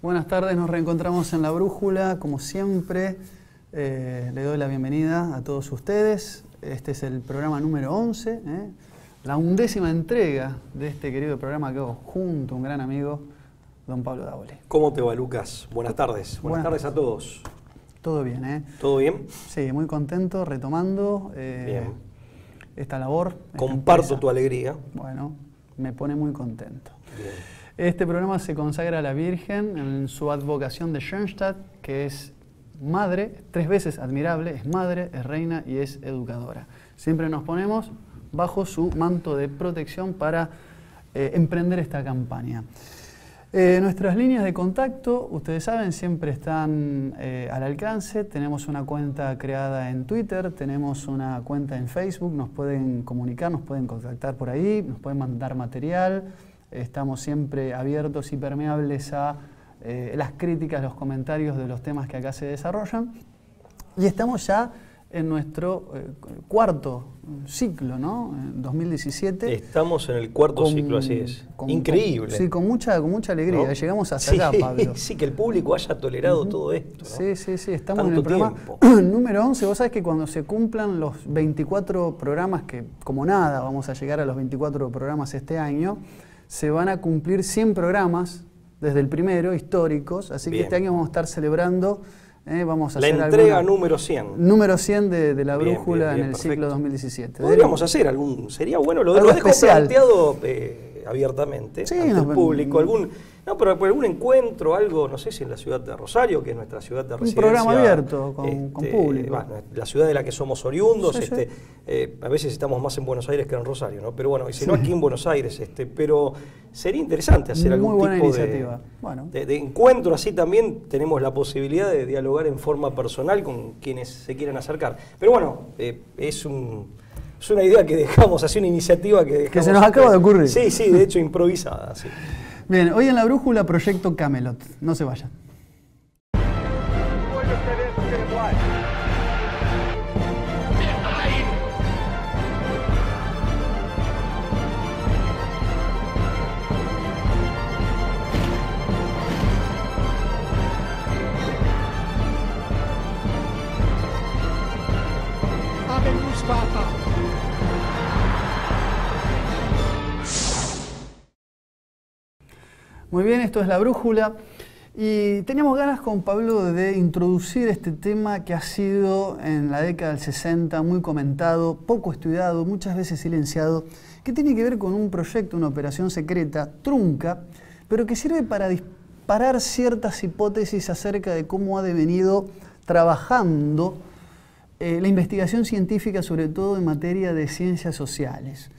Buenas tardes, nos reencontramos en La Brújula, como siempre. Le doy la bienvenida a todos ustedes. Este es el programa número 11, la 11ª entrega de este querido programa que hago junto a un gran amigo, don Pablo Daole. ¿Cómo te va, Lucas? Buenas tardes. Buenas tardes a todos. Todo bien, ¿eh? ¿Todo bien? Sí, muy contento, retomando esta labor. Comparto tu alegría. Bueno, me pone muy contento. Bien. Este programa se consagra a la Virgen en su advocación de Schoenstatt, que es madre, 3 veces admirable, es madre, es reina y es educadora. Siempre nos ponemos bajo su manto de protección para emprender esta campaña. Nuestras líneas de contacto, ustedes saben, siempre están al alcance. Tenemos una cuenta creada en Twitter, tenemos una cuenta en Facebook, nos pueden comunicar, nos pueden contactar por ahí, nos pueden mandar material. Estamos siempre abiertos y permeables a las críticas, los comentarios de los temas que acá se desarrollan. Y estamos ya en nuestro cuarto ciclo, ¿no? En 2017. Estamos en el cuarto ciclo, así es. Increíble. Sí, con mucha alegría. ¿No? Llegamos hasta acá, Pablo. Sí, que el público haya tolerado todo esto, ¿no? Sí. Estamos en el programa número 11. Vos sabés que cuando se cumplan los 24 programas, que como nada vamos a llegar a los 24 programas este año, se van a cumplir 100 programas desde el primero, históricos. Así que este año vamos a estar celebrando. Vamos a hacer la entrega número 100. Número 100 de La Brújula en el perfecto. Ciclo 2017. Podríamos hacer algún, sería bueno, lo dejo planteado abiertamente ante el público, pero algún encuentro, algo, no sé si en la ciudad de Rosario, que es nuestra ciudad de residencia. Un programa abierto con público. La ciudad de la que somos oriundos, a veces estamos más en Buenos Aires que en Rosario, ¿no? Pero bueno, y si no aquí en Buenos Aires, pero sería interesante hacer algún tipo de encuentro, así también tenemos la posibilidad de dialogar en forma personal con quienes se quieran acercar. Pero bueno, es una idea que dejamos, así una iniciativa que dejamos. Que se nos acaba de ocurrir. Sí, de hecho improvisada, sí. Bien, hoy en La Brújula, Proyecto Camelot. No se vayan. Muy bien, esto es La Brújula y teníamos ganas con Pablo de introducir este tema que ha sido en la década del 60 muy comentado, poco estudiado, muchas veces silenciado, que tiene que ver con un proyecto, una operación secreta, trunca, pero que sirve para disparar ciertas hipótesis acerca de cómo ha devenido trabajando la investigación científica, sobre todo en materia de ciencias sociales.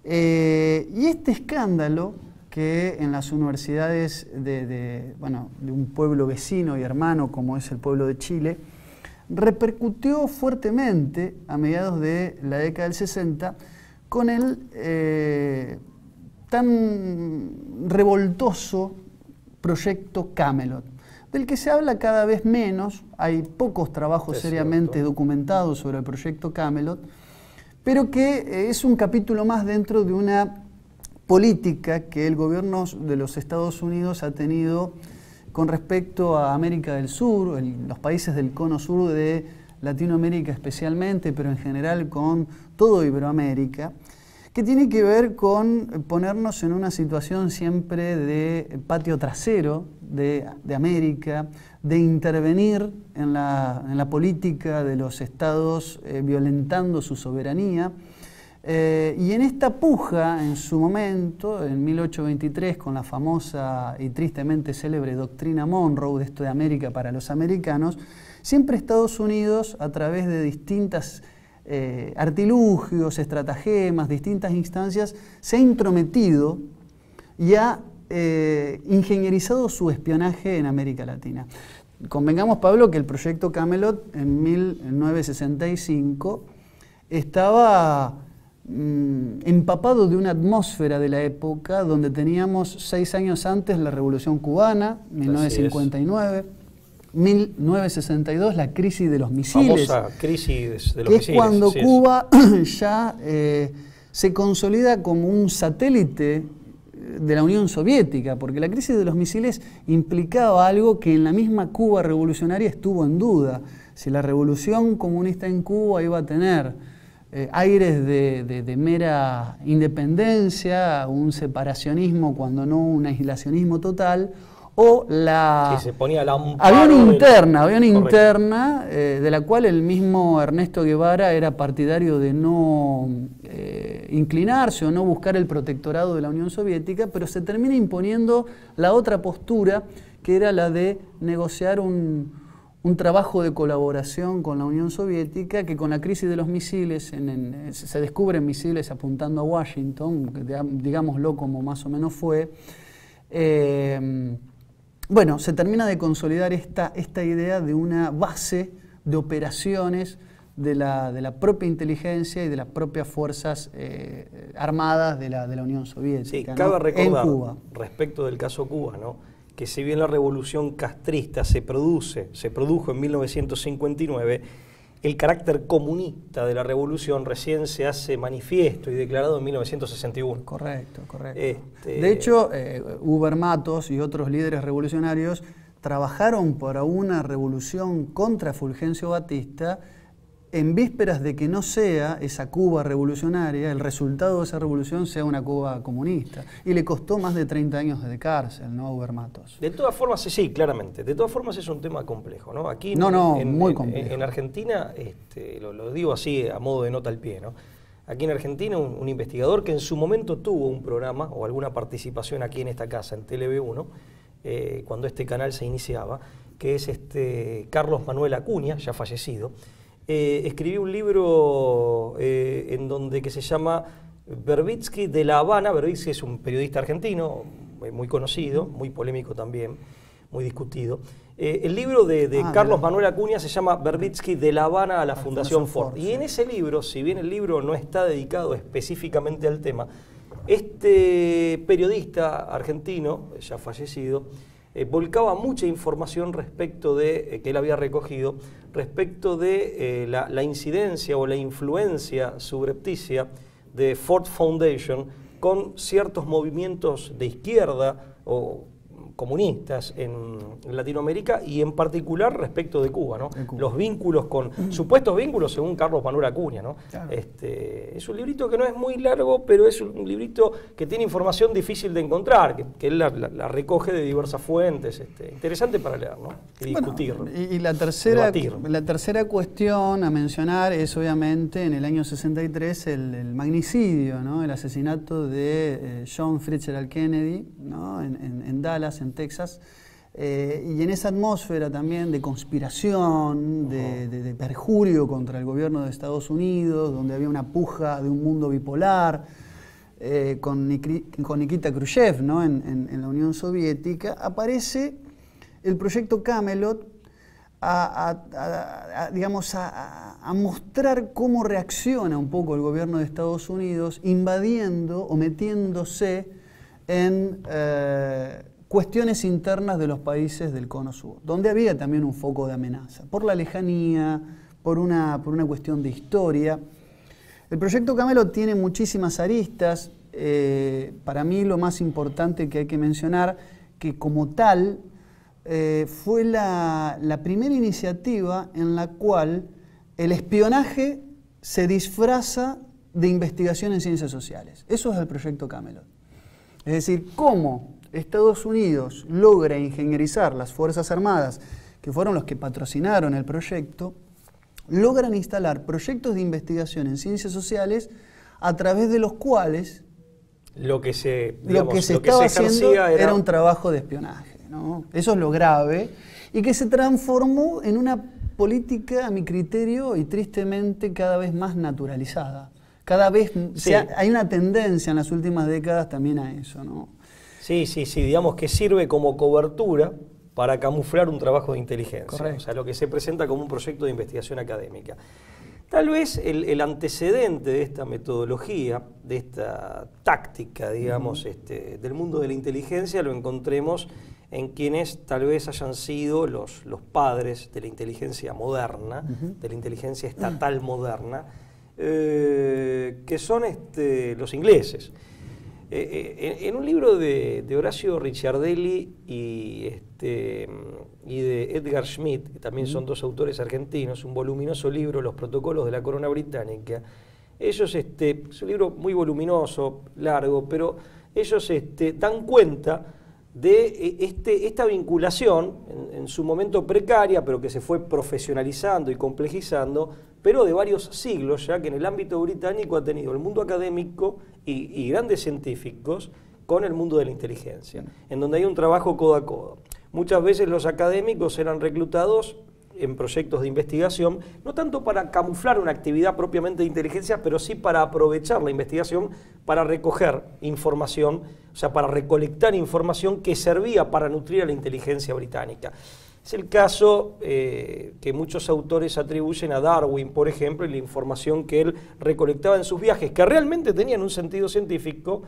Y este escándalo, que en las universidades de un pueblo vecino y hermano como es el pueblo de Chile, repercutió fuertemente a mediados de la década del 60 con el tan revoltoso proyecto Camelot, del que se habla cada vez menos. Hay pocos trabajos seriamente documentados sobre el proyecto Camelot, pero que es un capítulo más dentro de una política que el gobierno de los Estados Unidos ha tenido con respecto a América del Sur, los países del cono sur de Latinoamérica especialmente, pero en general con todo Iberoamérica, que tiene que ver con ponernos en una situación siempre de patio trasero de América, de intervenir en la política de los estados violentando su soberanía. Y en esta puja, en su momento, en 1823, con la famosa y tristemente célebre doctrina Monroe, de esto de América para los americanos, siempre Estados Unidos, a través de distintas artilugios, estratagemas, distintas instancias, se ha intrometido y ha ingenierizado su espionaje en América Latina. Convengamos, Pablo, que el proyecto Camelot en 1965 estaba empapado de una atmósfera de la época donde teníamos 6 años antes la Revolución Cubana, 1959, 1962 la crisis de los misiles, famosa crisis de los que misiles, es cuando Cuba ya se consolida como un satélite de la Unión Soviética, porque la crisis de los misiles implicaba algo que en la misma Cuba revolucionaria estuvo en duda. Si la revolución comunista en Cuba iba a tener aires de mera independencia, un separacionismo cuando no un aislacionismo total, o la... Sí, se ponía la había una interna de la cual el mismo Ernesto Guevara era partidario de no inclinarse o no buscar el protectorado de la Unión Soviética, pero se termina imponiendo la otra postura, que era la de negociar un trabajo de colaboración con la Unión Soviética, que con la crisis de los misiles, se descubren misiles apuntando a Washington, digámoslo como más o menos fue. Bueno, se termina de consolidar esta idea de una base de operaciones de la propia inteligencia y de las propias fuerzas armadas de la Unión Soviética. Sí, cabe recordar, en Cuba, respecto del caso Cuba, ¿no?, que si bien la revolución castrista se produjo en 1959, el carácter comunista de la revolución recién se hace manifiesto y declarado en 1961. Correcto, correcto. De hecho, Huber Matos y otros líderes revolucionarios trabajaron para una revolución contra Fulgencio Batista en vísperas de que no sea esa Cuba revolucionaria, el resultado de esa revolución sea una Cuba comunista. Y le costó más de 30 años de cárcel, ¿no?, a Huber Matos. De todas formas, sí, claramente. De todas formas es un tema complejo, ¿no? Aquí muy complejo. En Argentina, lo digo así a modo de nota al pie, ¿no? Aquí en Argentina un investigador que en su momento tuvo un programa o alguna participación aquí en esta casa, en TLV1, cuando este canal se iniciaba, que es Carlos Manuel Acuña, ya fallecido, escribió un libro que se llama Verbitsky de La Habana. Verbitsky es un periodista argentino muy conocido, muy polémico también, muy discutido. El libro de Carlos Manuel Acuña se llama Verbitsky de La Habana a la Fundación Ford. Y en ese libro, si bien el libro no está dedicado específicamente al tema, este periodista argentino, ya fallecido, volcaba mucha información respecto de, que él había recogido, respecto de la incidencia o la influencia subrepticia de Ford Foundation con ciertos movimientos de izquierda o comunistas en Latinoamérica y en particular respecto de Cuba, ¿no? Los vínculos supuestos vínculos según Carlos Manuel Acuña, ¿no? Claro. Es un librito que no es muy largo, pero es un librito que tiene información difícil de encontrar, que él la recoge de diversas fuentes, interesante para leer, ¿no? Y discutir. Bueno, y la tercera cuestión a mencionar es obviamente en el año 63 el magnicidio, ¿no?, el asesinato de John Fitzgerald Kennedy, ¿no?, en Dallas, en Texas, y en esa atmósfera también de conspiración, de perjurio contra el gobierno de Estados Unidos, donde había una puja de un mundo bipolar, con Nikita Khrushchev, ¿no?, en la Unión Soviética, aparece el proyecto Camelot digamos, a mostrar cómo reacciona un poco el gobierno de Estados Unidos, invadiendo o metiéndose en cuestiones internas de los países del Cono Sur, donde había también un foco de amenaza, por la lejanía, por una cuestión de historia. El proyecto Camelot tiene muchísimas aristas. Para mí lo más importante que hay que mencionar, que como tal fue la primera iniciativa en la cual el espionaje se disfraza de investigación en ciencias sociales. Eso es el proyecto Camelot. Es decir, cómo Estados Unidos logra ingenierizar las Fuerzas Armadas, que fueron los que patrocinaron el proyecto, logran instalar proyectos de investigación en ciencias sociales a través de los cuales lo que se estaba haciendo era un trabajo de espionaje, ¿no? Eso es lo grave, y que se transformó en una política, a mi criterio, y tristemente cada vez más naturalizada. Cada vez hay una tendencia en las últimas décadas también a eso, ¿no? Sí, digamos que sirve como cobertura para camuflar un trabajo de inteligencia. Correcto. O sea, lo que se presenta como un proyecto de investigación académica. Tal vez el antecedente de esta metodología, de esta táctica, digamos, del mundo de la inteligencia, lo encontremos en quienes tal vez hayan sido los padres de la inteligencia moderna, de la inteligencia estatal moderna, que son los ingleses. En un libro de Horacio Ricciardelli y de Edgar Schmidt, que también son dos autores argentinos, un voluminoso libro, Los protocolos de la corona británica. Ellos, es un libro muy voluminoso, largo, pero ellos dan cuenta de esta vinculación, en su momento precaria, pero que se fue profesionalizando y complejizando, pero de varios siglos, ya que en el ámbito británico ha tenido el mundo académico y grandes científicos con el mundo de la inteligencia, en donde hay un trabajo codo a codo. Muchas veces los académicos eran reclutados en proyectos de investigación, no tanto para camuflar una actividad propiamente de inteligencia, pero sí para aprovechar la investigación para recoger información, o sea, para recolectar información que servía para nutrir a la inteligencia británica. Es el caso que muchos autores atribuyen a Darwin, por ejemplo, y la información que él recolectaba en sus viajes, que realmente tenían un sentido científico,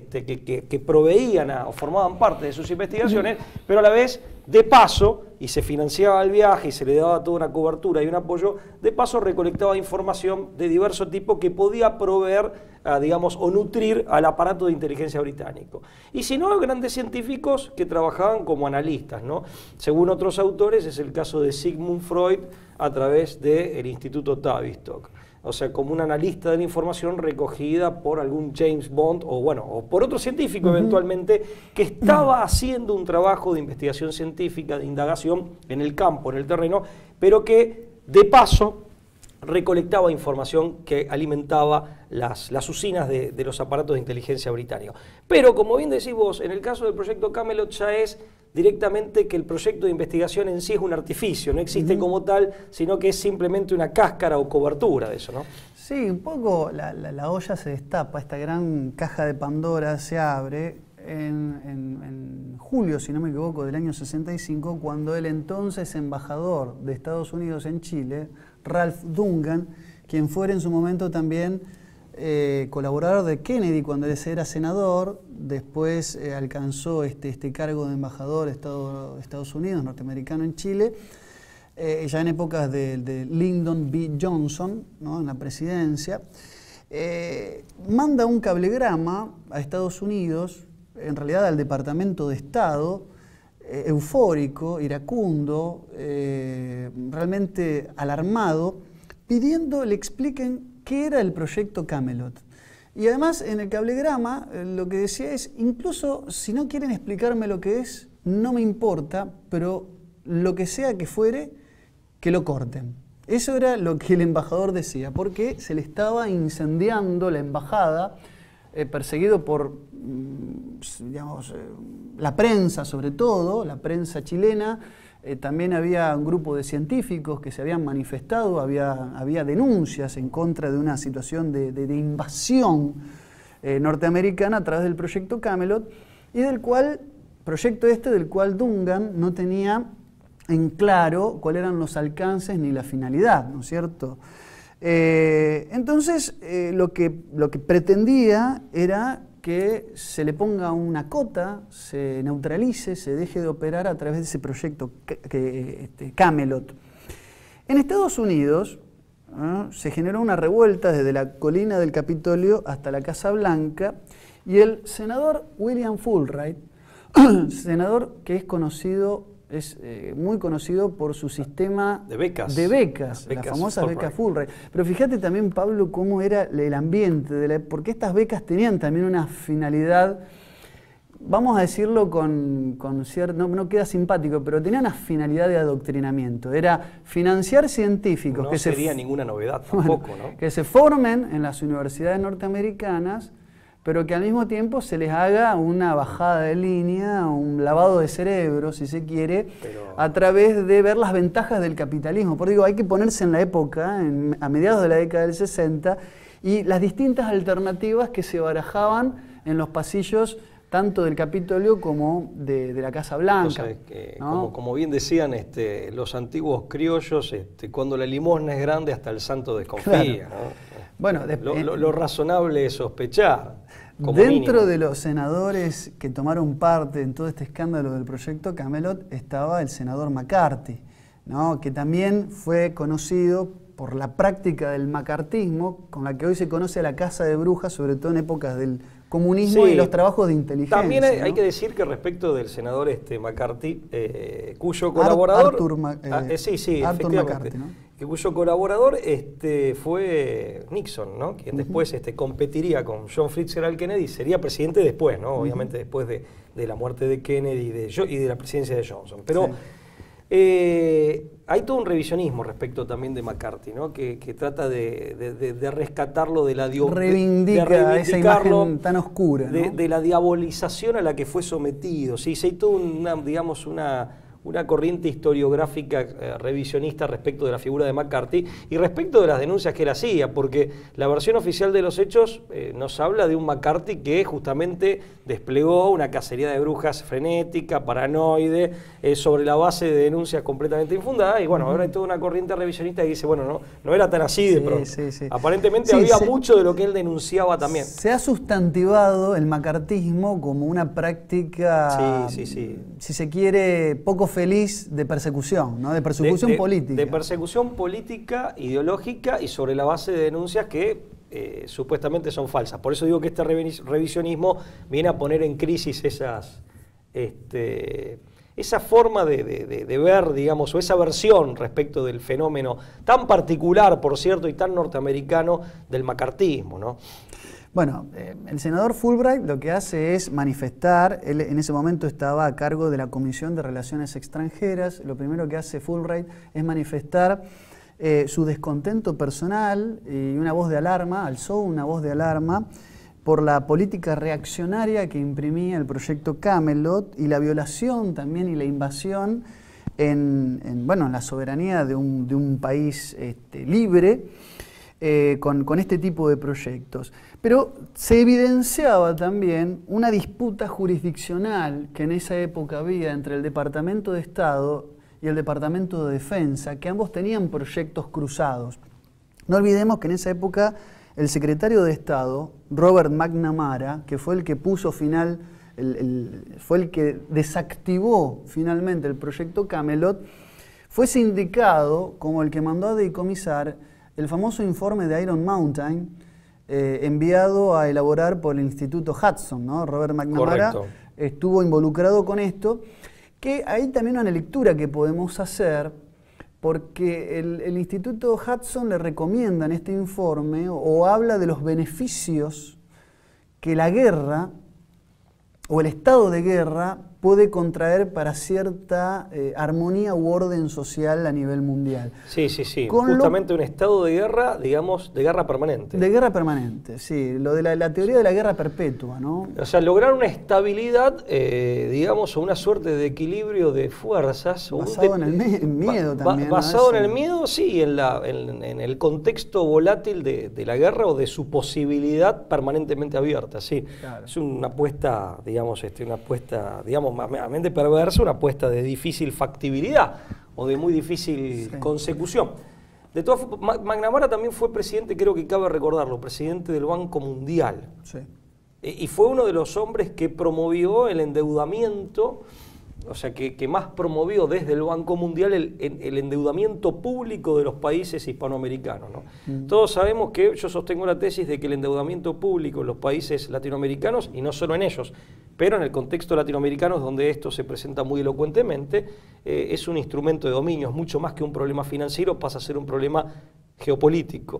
que proveían o formaban parte de sus investigaciones, pero a la vez, de paso, y se financiaba el viaje y se le daba toda una cobertura y un apoyo, de paso recolectaba información de diverso tipo que podía proveer, digamos, o nutrir al aparato de inteligencia británico. Y si no, grandes científicos que trabajaban como analistas, ¿no? Según otros autores, es el caso de Sigmund Freud a través del Instituto Tavistock. O sea, como un analista de la información recogida por algún James Bond o por otro científico eventualmente que estaba haciendo un trabajo de investigación científica, de indagación en el campo, en el terreno, pero que de paso recolectaba información que alimentaba las usinas de los aparatos de inteligencia británicos. Pero, como bien decís vos, en el caso del proyecto Camelot ya es directamente que el proyecto de investigación en sí es un artificio, no existe como tal, sino que es simplemente una cáscara o cobertura de eso, ¿no? Sí, un poco la olla se destapa, esta gran caja de Pandora se abre en julio, si no me equivoco, del año 65, cuando el entonces embajador de Estados Unidos en Chile, Ralph Dungan, quien fuera en su momento también colaborador de Kennedy cuando él era senador, después alcanzó este cargo de embajador de Estados Unidos, norteamericano en Chile, ya en épocas de Lyndon B. Johnson, ¿no?, en la presidencia, manda un cablegrama a Estados Unidos, en realidad al Departamento de Estado, eufórico, iracundo, realmente alarmado, pidiendo le expliquen qué era el proyecto Camelot. Y además en el cablegrama lo que decía es, incluso si no quieren explicarme lo que es, no me importa, pero lo que sea que fuere, que lo corten. Eso era lo que el embajador decía, porque se le estaba incendiando la embajada, perseguido por, digamos, la prensa sobre todo, la prensa chilena. También había un grupo de científicos que se habían manifestado, había denuncias en contra de una situación de invasión norteamericana a través del proyecto Camelot, y del cual Dungan no tenía en claro cuáles eran los alcances ni la finalidad, ¿no es cierto? Entonces, lo que pretendía era que se le ponga una cota, se neutralice, se deje de operar a través de ese proyecto Camelot. En Estados Unidos se generó una revuelta desde la colina del Capitolio hasta la Casa Blanca, y el senador William Fulbright, senador que es muy conocido por su sistema de becas, las famosas becas Fulbright. Pero fíjate también, Pablo, cómo era el ambiente, porque estas becas tenían también una finalidad, vamos a decirlo con cierto, no queda simpático, pero tenía una finalidad de adoctrinamiento. Era financiar científicos. No sería ninguna novedad tampoco, ¿no? Que se formen en las universidades norteamericanas, pero que al mismo tiempo se les haga una bajada de línea, un lavado de cerebro, si se quiere, a través de ver las ventajas del capitalismo. Por digo, hay que ponerse en la época, a mediados de la década del 60, y las distintas alternativas que se barajaban en los pasillos tanto del Capitolio como de la Casa Blanca. O sea, ¿no? como bien decían los antiguos criollos, cuando la limosna es grande hasta el santo desconfía. Claro. ¿No? Bueno, lo razonable es sospechar. Dentro mínimo de los senadores que tomaron parte en todo este escándalo del proyecto Camelot estaba el senador McCarthy, ¿no?, que también fue conocido por la práctica del macartismo, con la que hoy se conoce a la caza de brujas, sobre todo en épocas del comunismo y los trabajos de inteligencia. También hay que decir que respecto del senador McCarthy, cuyo colaborador... Arthur McCarthy, ¿no? Cuyo colaborador fue Nixon, ¿no? Quien después competiría con John Fitzgerald Kennedy, sería presidente después, ¿no? Obviamente después de la muerte de Kennedy y de la presidencia de Johnson. Pero hay todo un revisionismo respecto también de McCarthy, ¿no? Que trata de rescatarlo de la reivindica esa imagen tan oscura, ¿no? de la diabolización a la que fue sometido. Sí, hay toda una corriente historiográfica revisionista respecto de la figura de McCarthy y respecto de las denuncias que él hacía, porque la versión oficial de los hechos nos habla de un McCarthy que justamente desplegó una cacería de brujas frenética, paranoide, sobre la base de denuncias completamente infundadas, y bueno, ahora hay toda una corriente revisionista que dice, bueno, no era tan así de pronto. Sí. Aparentemente había mucho de lo que él denunciaba también. Se ha sustantivado el macartismo como una práctica, si se quiere, poco feliz de persecución, ¿no? De persecución política. De persecución política, ideológica y sobre la base de denuncias que supuestamente son falsas. Por eso digo que este revisionismo viene a poner en crisis esa forma de ver, digamos, o esa versión respecto del fenómeno tan particular, por cierto, y tan norteamericano del macartismo, ¿no? Bueno, el senador Fulbright lo que hace es manifestar, él en ese momento estaba a cargo de la Comisión de Relaciones Extranjeras, lo primero que hace Fulbright es manifestar su descontento personal y una voz de alarma, alzó una voz de alarma por la política reaccionaria que imprimía el proyecto Camelot y la violación también y la invasión en la soberanía de un país libre con este tipo de proyectos. Pero se evidenciaba también una disputa jurisdiccional que en esa época había entre el Departamento de Estado y el Departamento de Defensa, que ambos tenían proyectos cruzados. No olvidemos que en esa época el secretario de Estado, Robert McNamara, que fue el que puso final, fue el que desactivó finalmente el proyecto Camelot, fue sindicado como el que mandó a decomisar el famoso informe de Iron Mountain, enviado a elaborar por el Instituto Hudson, ¿no? Robert McNamara estuvo involucrado con esto, que hay también una lectura que podemos hacer, porque el Instituto Hudson le recomienda en este informe o habla de los beneficios que la guerra o el estado de guerra puede contraer para cierta armonía u orden social a nivel mundial. Sí. Justamente un estado de guerra, digamos, de guerra permanente. De guerra permanente, sí. Lo de la teoría de la guerra perpetua, ¿no? O sea, lograr una estabilidad, digamos, o una suerte de equilibrio de fuerzas. Basado en el miedo también. Basado en el miedo, sí, en el contexto volátil de la guerra o de su posibilidad permanentemente abierta, sí. Claro. Es una apuesta, digamos, mente perversa, una apuesta de difícil factibilidad o de muy difícil consecución. De todas formas, McNamara también fue presidente, creo que cabe recordarlo, presidente del Banco Mundial. Sí. Y fue uno de los hombres que promovió el endeudamiento, o sea, que más promovió desde el Banco Mundial el endeudamiento público de los países hispanoamericanos, ¿no? Todos sabemos que yo sostengo la tesis de que el endeudamiento público en los países latinoamericanos, y no solo en ellos, pero en el contexto latinoamericano, donde esto se presenta muy elocuentemente, es un instrumento de dominio, es mucho más que un problema financiero, pasa a ser un problema geopolítico.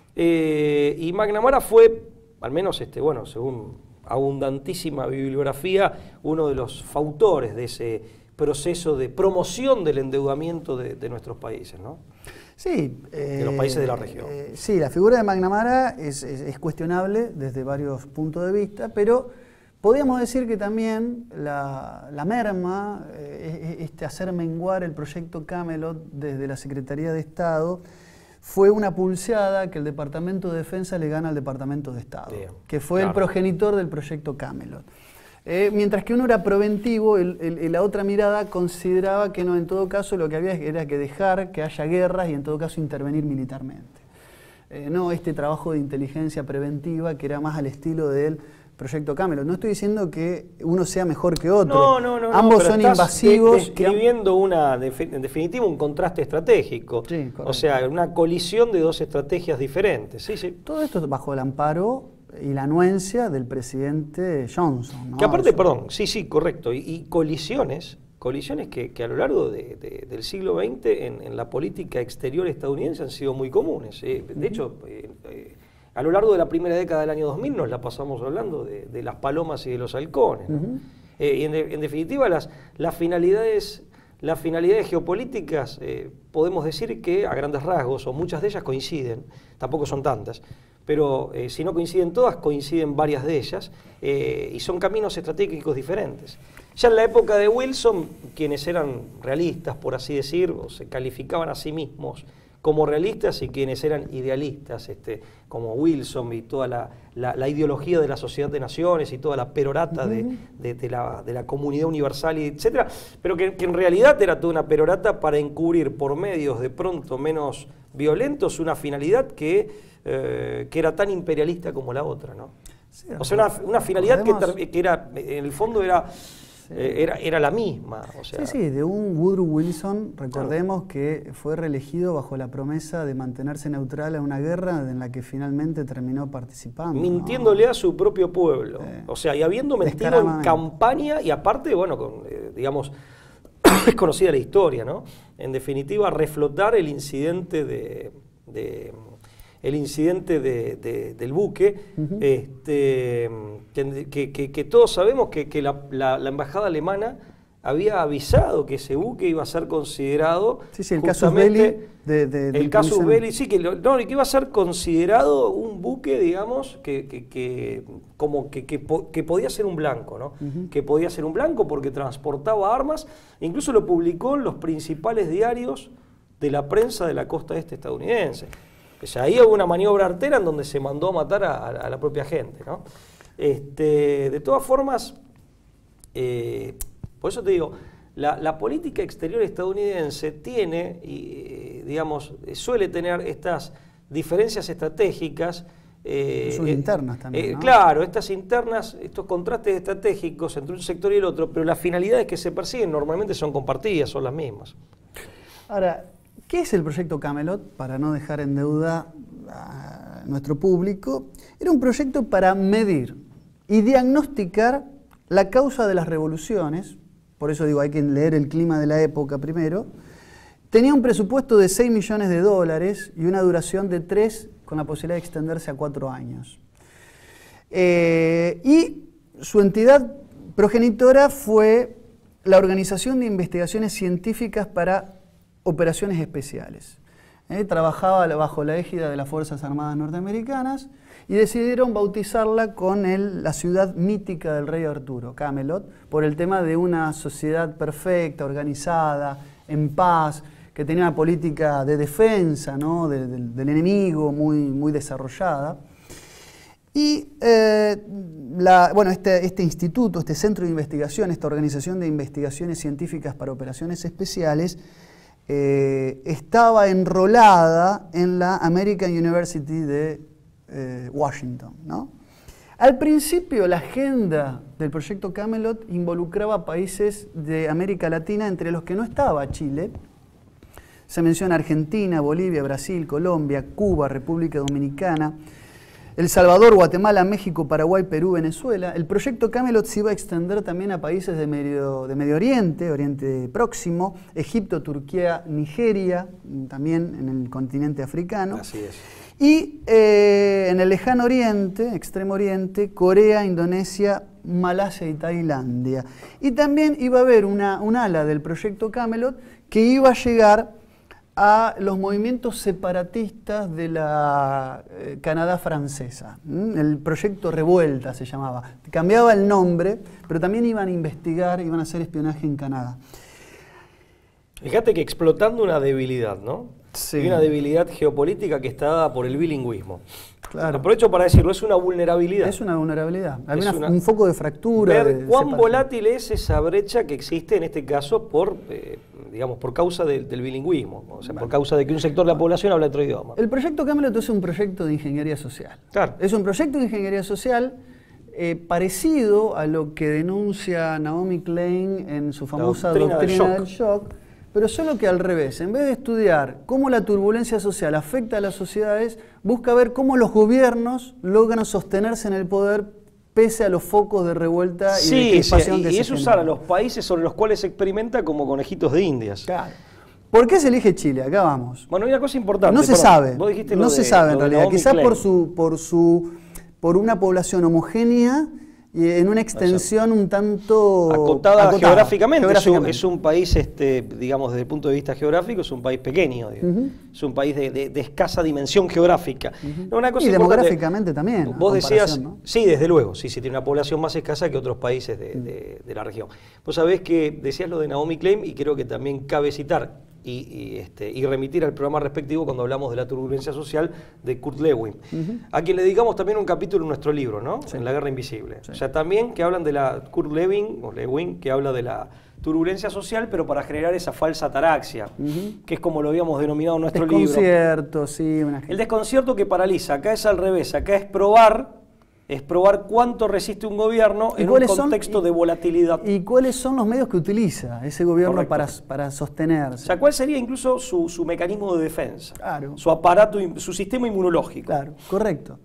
Y McNamara fue, al menos según abundantísima bibliografía, uno de los fautores de ese proceso de promoción del endeudamiento de nuestros países, ¿no? Sí. De los países de la región. Sí, la figura de McNamara es cuestionable desde varios puntos de vista, pero podríamos decir que también la merma, hacer menguar el proyecto Camelot desde la Secretaría de Estado, fue una pulseada que el Departamento de Defensa le gana al Departamento de Estado, que fue el progenitor del proyecto Camelot. Mientras que uno era preventivo, la otra mirada consideraba que no, en todo caso lo que había era que dejar que haya guerras y en todo caso intervenir militarmente. No este trabajo de inteligencia preventiva que era más al estilo del proyecto Camelot. No estoy diciendo que uno sea mejor que otro. No. Ambos son invasivos. Describiendo en definitiva un contraste estratégico. Sí, o sea, una colisión de dos estrategias diferentes. Sí. Todo esto bajo el amparo y la anuencia del presidente Johnson, ¿no? Que aparte, perdón, sí, correcto, y colisiones que a lo largo del siglo XX en la política exterior estadounidense han sido muy comunes. De hecho, a lo largo de la primera década del año 2000 nos la pasamos hablando de las palomas y de los halcones, ¿no? Y en definitiva las finalidades geopolíticas podemos decir que a grandes rasgos, o muchas de ellas coinciden, tampoco son tantas, pero si no coinciden todas, coinciden varias de ellas, y son caminos estratégicos diferentes. Ya en la época de Wilson, quienes eran realistas, por así decir, o se calificaban a sí mismos como realistas, y quienes eran idealistas, como Wilson y toda la ideología de la sociedad de naciones y toda la perorata de la comunidad universal, y etcétera, pero que en realidad era toda una perorata para encubrir por medios de pronto menos violentos una finalidad que era tan imperialista como la otra, ¿no? Sí, o sea, una finalidad que era, en el fondo era la misma. O sea, sí, de un Woodrow Wilson, recordemos que fue reelegido bajo la promesa de mantenerse neutral a una guerra en la que finalmente terminó participando. Mintiéndole a su propio pueblo. O sea, y habiendo mentido en campaña, y aparte, bueno, digamos, es conocida la historia, ¿no? En definitiva, reflotar el incidente del buque, que todos sabemos que la embajada alemana había avisado que ese buque iba a ser considerado... Sí, el casus belli el casus belli, sí, que iba a ser considerado un buque, digamos, que podía ser un blanco, ¿no? Que podía ser un blanco porque transportaba armas, incluso lo publicó en los principales diarios de la prensa de la costa este estadounidense. O sea, ahí hubo una maniobra artera en donde se mandó a matar a la propia gente, ¿no? De todas formas, por eso te digo, la política exterior estadounidense tiene, digamos, suele tener estas diferencias estratégicas. Sus internas también, ¿no? Claro, estas internas, estos contrastes estratégicos entre un sector y el otro, pero las finalidades que se persiguen normalmente son compartidas, son las mismas. Ahora, ¿qué es el proyecto Camelot? Para no dejar en deuda a nuestro público, era un proyecto para medir y diagnosticar la causa de las revoluciones. Por eso digo, hay que leer el clima de la época primero. Tenía un presupuesto de $6 millones y una duración de 3, con la posibilidad de extenderse a 4 años. Y su entidad progenitora fue la Organización de Investigaciones Científicas para Operaciones Especiales. Trabajaba bajo la égida de las Fuerzas Armadas norteamericanas y decidieron bautizarla con la ciudad mítica del rey Arturo, Camelot, por el tema de una sociedad perfecta, organizada, en paz, que tenía una política de defensa, ¿no? del enemigo muy desarrollada. Y bueno, este instituto, este centro de investigación, esta Organización de Investigaciones Científicas para Operaciones Especiales, estaba enrolada en la American University de Washington, ¿no? Al principio la agenda del proyecto Camelot involucraba países de América Latina, entre los que no estaba Chile. Se menciona Argentina, Bolivia, Brasil, Colombia, Cuba, República Dominicana, El Salvador, Guatemala, México, Paraguay, Perú, Venezuela. El proyecto Camelot se iba a extender también a países de Medio Oriente, Oriente Próximo, Egipto, Turquía, Nigeria, también en el continente africano. Así es. Y en el lejano oriente, extremo oriente, Corea, Indonesia, Malasia y Tailandia. Y también iba a haber un ala del proyecto Camelot que iba a llegar a los movimientos separatistas de la Canadá francesa. El proyecto Revuelta se llamaba. Cambiaba el nombre, pero también iban a investigar, iban a hacer espionaje en Canadá. Fíjate que explotando una debilidad, ¿no? Sí. Y una debilidad geopolítica que está dada por el bilingüismo. Claro. Aprovecho para decirlo, es una vulnerabilidad. Es una vulnerabilidad. Hay un foco de fractura. Ver cuán volátil es esa brecha que existe en este caso por causa del bilingüismo. O sea, por causa de que un sector de la población habla otro idioma. El proyecto Camelot es un proyecto de ingeniería social. Claro. Es un proyecto de ingeniería social parecido a lo que denuncia Naomi Klein en su famosa doctrina del shock, pero solo que al revés. En vez de estudiar cómo la turbulencia social afecta a las sociedades, busca ver cómo los gobiernos logran sostenerse en el poder pese a los focos de revuelta y de crispación que se generan. Y es usar a los países sobre los cuales se experimenta como conejitos de indias. Claro. ¿Por qué se elige Chile? Acá vamos. Bueno, hay una cosa importante. No se sabe. Vos dijiste no se sabe en realidad. Quizás por una población homogénea y en una extensión un tanto acotada geográficamente. Es un país, digamos, desde el punto de vista geográfico, es un país pequeño. Es un país de escasa dimensión geográfica. Una cosa y demográficamente también. Vos decías, ¿no? Sí, desde luego, sí, tiene una población más escasa que otros países de la región. Vos sabés que decías lo de Naomi Klein y creo que también cabe citar y remitir al programa respectivo cuando hablamos de la turbulencia social de Kurt Lewin, a quien le dedicamos también un capítulo en nuestro libro, ¿no? Sí. En La Guerra Invisible. Sí. O sea, también que hablan de la Kurt Lewin, que habla de la turbulencia social, pero para generar esa falsa ataraxia, que es como lo habíamos denominado en nuestro libro. Desconcierto, sí. El desconcierto que paraliza. Acá es al revés, acá es probar cuánto resiste un gobierno en un contexto de volatilidad. ¿Y cuáles son los medios que utiliza ese gobierno para sostenerse? O sea, ¿cuál sería incluso su mecanismo de defensa? Claro. Su aparato, su sistema inmunológico. Claro, correcto.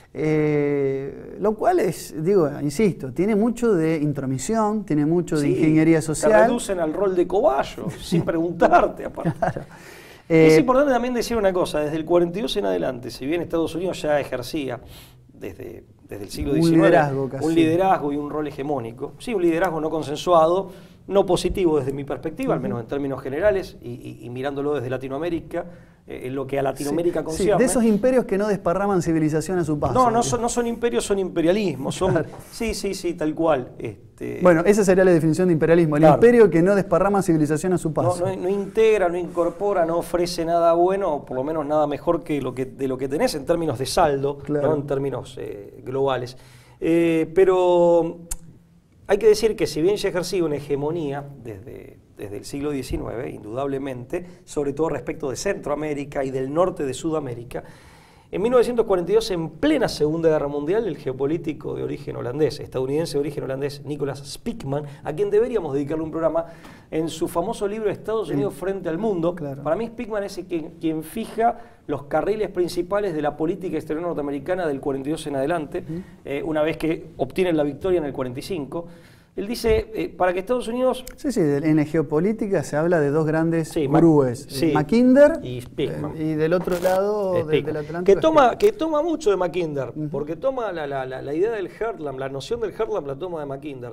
Lo cual es, insisto, tiene mucho de intromisión, tiene mucho de ingeniería social. Te reducen al rol de cobayo, sin preguntarte aparte. Claro. Es importante también decir una cosa, desde el 42 en adelante, si bien Estados Unidos ya ejercía desde el siglo XIX, un liderazgo y un rol hegemónico. Sí, un liderazgo no consensuado, no positivo desde mi perspectiva, al menos en términos generales, y mirándolo desde Latinoamérica, en lo que a Latinoamérica concierne. De esos imperios que no desparraman civilización a su paso. No son imperios, son imperialismos. Claro. Sí, tal cual. Bueno, esa sería la definición de imperialismo, el imperio que no desparrama civilización a su paso. No integra, no incorpora, no ofrece nada bueno, o por lo menos nada mejor que de lo que tenés en términos de saldo, ¿no? En términos globales. Pero hay que decir que si bien ya ejercía una hegemonía desde el siglo XIX, indudablemente, sobre todo respecto de Centroamérica y del norte de Sudamérica, en 1942, en plena Segunda Guerra Mundial, el geopolítico de origen holandés, estadounidense de origen holandés, Nicholas Spieckmann, a quien deberíamos dedicarle un programa, en su famoso libro Estados Unidos frente al mundo, para mí Spieckmann es quien fija los carriles principales de la política exterior norteamericana del 42 en adelante, una vez que obtienen la victoria en el 45. Él dice, para que Estados Unidos... Sí, en la geopolítica se habla de dos grandes gurúes, Mackinder y Spieckmann. Y del otro lado del Atlántico... Que toma mucho de Mackinder, porque toma la idea del Heartland, la noción del Heartland la toma de Mackinder.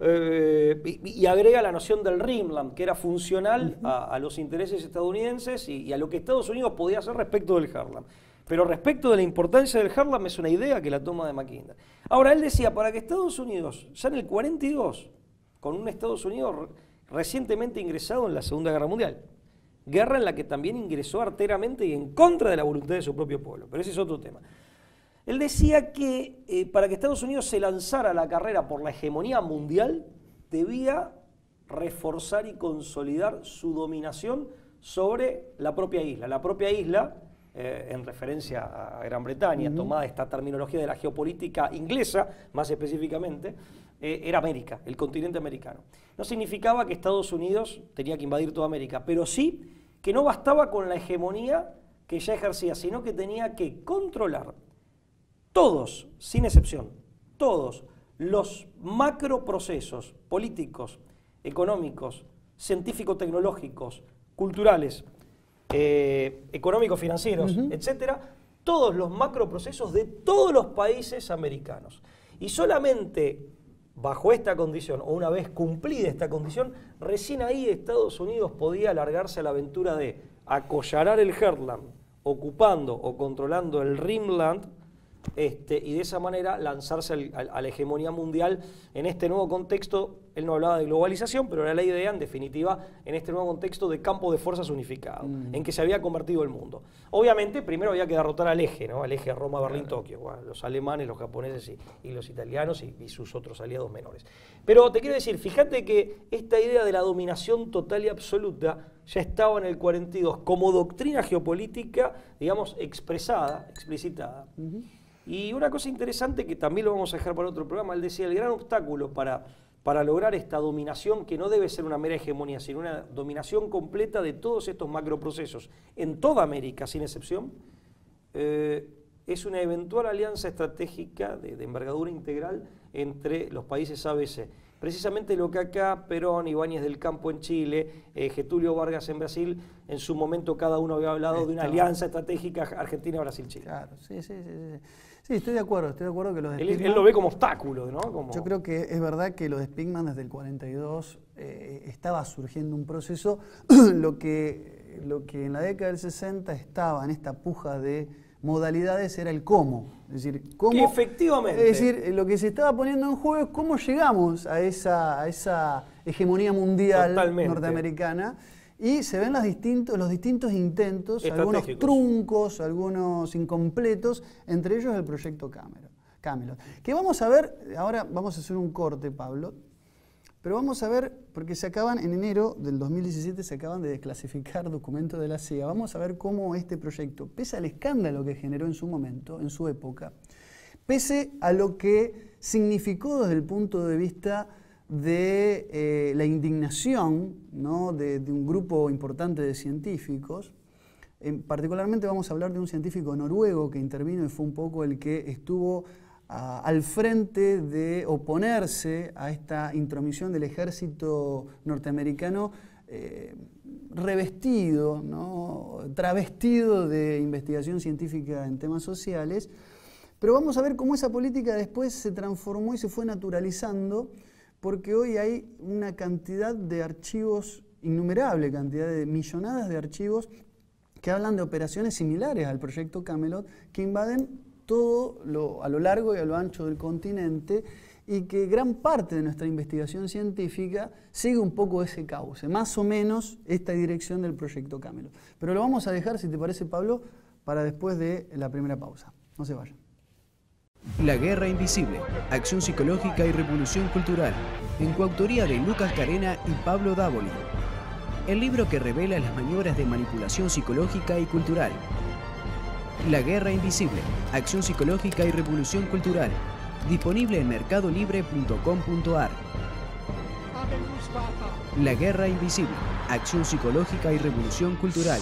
Y agrega la noción del Rimland, que era funcional a los intereses estadounidenses y a lo que Estados Unidos podía hacer respecto del Heartland. Pero respecto de la importancia del Heartland es una idea que la toma de Mackinder. Ahora, él decía, para que Estados Unidos, ya en el 42, con un Estados Unidos recientemente ingresado en la Segunda Guerra Mundial, guerra en la que también ingresó arteramente y en contra de la voluntad de su propio pueblo, pero ese es otro tema. Él decía que para que Estados Unidos se lanzara a la carrera por la hegemonía mundial, debía reforzar y consolidar su dominación sobre la propia isla. La propia isla, en referencia a Gran Bretaña, tomada esta terminología de la geopolítica inglesa, más específicamente, era América, el continente americano. No significaba que Estados Unidos tenía que invadir toda América, pero sí que no bastaba con la hegemonía que ya ejercía, sino que tenía que controlar todos, sin excepción, todos los macroprocesos políticos, económicos, científico-tecnológicos, culturales, económicos, financieros, etcétera, todos los macroprocesos de todos los países americanos. Y solamente bajo esta condición, o una vez cumplida esta condición, recién ahí Estados Unidos podía alargarse a la aventura de acollarar el Heartland, ocupando o controlando el Rimland, y de esa manera lanzarse a la hegemonía mundial en este nuevo contexto. Él no hablaba de globalización, pero era la idea, en definitiva, en este nuevo contexto de campo de fuerzas unificado, en que se había convertido el mundo. Obviamente, primero había que derrotar al eje, ¿no? Al eje Roma, Berlín, Tokio, bueno, los alemanes, los japoneses y los italianos y sus otros aliados menores. Pero te quiero decir, fíjate que esta idea de la dominación total y absoluta ya estaba en el 42 como doctrina geopolítica, digamos, expresada, explicitada. Y una cosa interesante que también lo vamos a dejar para otro programa, él decía, el gran obstáculo para para lograr esta dominación que no debe ser una mera hegemonía, sino una dominación completa de todos estos macroprocesos en toda América, sin excepción, es una eventual alianza estratégica de envergadura integral entre los países ABC. Precisamente lo que acá Perón, Ibáñez del Campo en Chile, Getúlio Vargas en Brasil, en su momento cada uno había hablado de una alianza estratégica Argentina-Brasil-Chile. Claro, sí. Sí, estoy de acuerdo que los de Spigman, él lo ve como obstáculo, ¿no? Como... Yo creo que es verdad que los de Spigman desde el 42 estaba surgiendo un proceso, lo que en la década del 60 estaba en esta puja de modalidades era el cómo. Es decir, cómo, que efectivamente. Es decir, lo que se estaba poniendo en juego es cómo llegamos a esa hegemonía mundial norteamericana. Y se ven los distintos intentos, algunos truncos, algunos incompletos, entre ellos el proyecto Camelot. Que vamos a ver, ahora vamos a hacer un corte, Pablo, pero vamos a ver, porque en enero del 2017 se acaban de desclasificar documentos de la CIA, vamos a ver cómo este proyecto, pese al escándalo que generó en su momento, en su época, pese a lo que significó desde el punto de vista de la indignación, ¿no?, de un grupo importante de científicos. Particularmente vamos a hablar de un científico noruego que intervino y fue un poco el que estuvo al frente de oponerse a esta intromisión del ejército norteamericano revestido, ¿no?, travestido de investigación científica en temas sociales. Pero vamos a ver cómo esa política después se transformó y se fue naturalizando, porque hoy hay una cantidad de archivos, innumerable cantidad de millonadas de archivos que hablan de operaciones similares al proyecto Camelot, que invaden todo a lo largo y a lo ancho del continente, y que gran parte de nuestra investigación científica sigue un poco ese cauce, más o menos esta dirección del proyecto Camelot. Pero lo vamos a dejar, si te parece, Pablo, para después de la primera pausa. No se vayan. La Guerra Invisible, Acción Psicológica y Revolución Cultural, en coautoría de Lucas Carena y Pablo Dávoli. El libro que revela las maniobras de manipulación psicológica y cultural. La Guerra Invisible, Acción Psicológica y Revolución Cultural, disponible en mercadolibre.com.ar. La Guerra Invisible, Acción Psicológica y Revolución Cultural.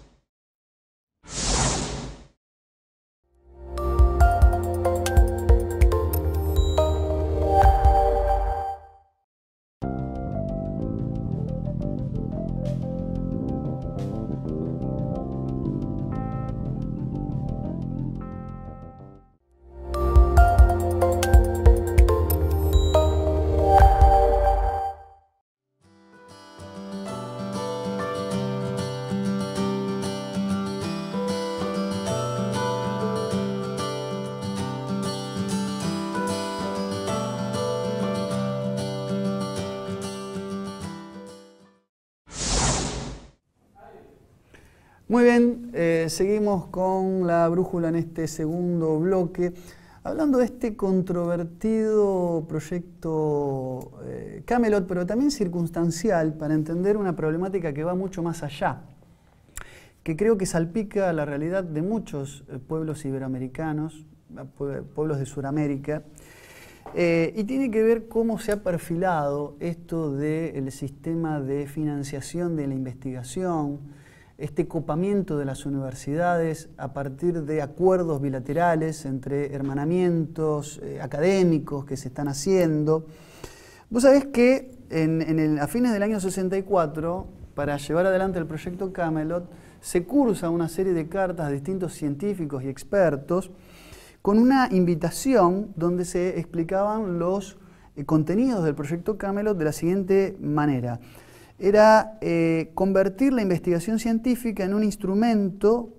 Muy bien, seguimos con la brújula en este segundo bloque, hablando de este controvertido proyecto Camelot, pero también circunstancial, para entender una problemática que va mucho más allá, que creo que salpica la realidad de muchos pueblos iberoamericanos, pueblos de Sudamérica, y tiene que ver cómo se ha perfilado esto del sistema de financiación de la investigación, este copamiento de las universidades a partir de acuerdos bilaterales entre hermanamientos académicos que se están haciendo. Vos sabés que a fines del año 64, para llevar adelante el proyecto Camelot, se cursa una serie de cartas de distintos científicos y expertos con una invitación donde se explicaban los contenidos del proyecto Camelot de la siguiente manera. Era convertir la investigación científica en un instrumento,